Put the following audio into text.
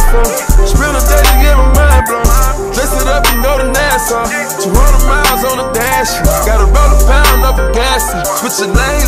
for. Spend a day to get my mind blown. Dress it up and go to Nassau. 200 miles on the dash. Gotta roll a pound up a gas. Switch your lane.